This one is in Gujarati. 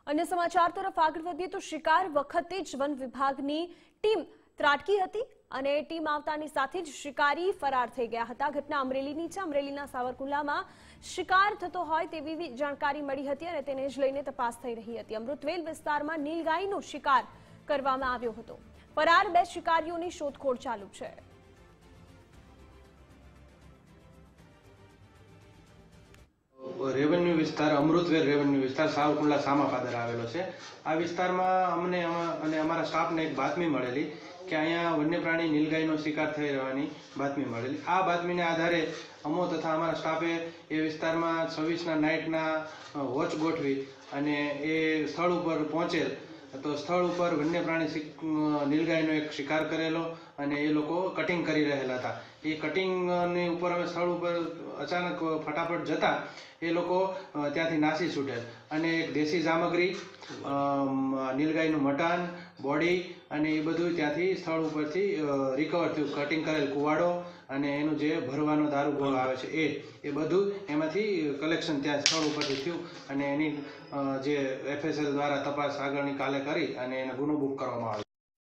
अन्य समाचार तरफ आगळ वधीए तो शिकार वखते ज वन विभागनी टीम ત્રાટકી હતી અને ટીમ આવતાની સાથે જ શિકારી ફરાર થઈ ગયા હતા। ઘટના અમરેલીની છે। અમરેલીના સાવરકુંડલામાં શિકાર થતો હોય તેવી જાણકારી મળી હતી અને તેને જ લઈને તપાસ થઈ રહી હતી। અમૃતવેલ વિસ્તારમાં નીલગાયનો શિકાર કરવામાં આવ્યો હતો। ફરાર બે શિકારીઓની શોધખોળ ચાલુ છે। रेवन्यू विस्तार अमृतवेल रेवन्यू विस्तार सावरकुंडला सामापादर आवेलो छे। आ विस्तारमां अमने अने अमारा स्टाफने एक बातमी मळेली के अहींया वन्यप्राणी नीलगायनो शिकार थई रहेવાની बातमी मळेली। आ बातमीने आधारे अमो तथा अमारा स्टाफे ए विस्तारमां 26 नाइटना वॉच गोठवी अने ए स्थळ उपर पहोंचेल तो स्थળ ઉપર વન્યપ્રાણી નીલગાયનો એક શિકાર કરેલો અને એ લોકો કટિંગ કરી રહેલા હતા। એ કટિંગની ઉપર અમે સ્થળ ઉપર અચાનક ફટાફટ જતા એ લોકો ત્યાંથી નાસી છૂટેલ અને એક દેશી સામગ્રી નીલગાયનું મટન બોડી અને એ બધું ત્યાંથી સ્થળ ઉપરથી રિકવર થયું। કટિંગ કરેલ કુવાડો અને એનું જે ભરવાનો દારૂ ગોળો આવે છે એ બધું એમાંથી કલેક્શન ત્યાં સ્થળ ઉપરથી થયું અને એની જે FSL દ્વારા તપાસ આગળની કાલે કરી અને એને ગુનો બુક કરવામાં આવ્યો।